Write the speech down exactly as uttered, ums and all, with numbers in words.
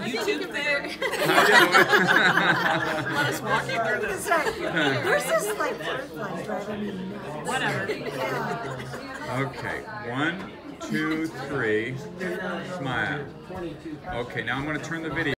YouTube thing. Let us walk you through this. There's this like butterfly driving me nuts. Whatever. Yeah. Okay, one, two, three, smile. Okay, now I'm going to turn the video.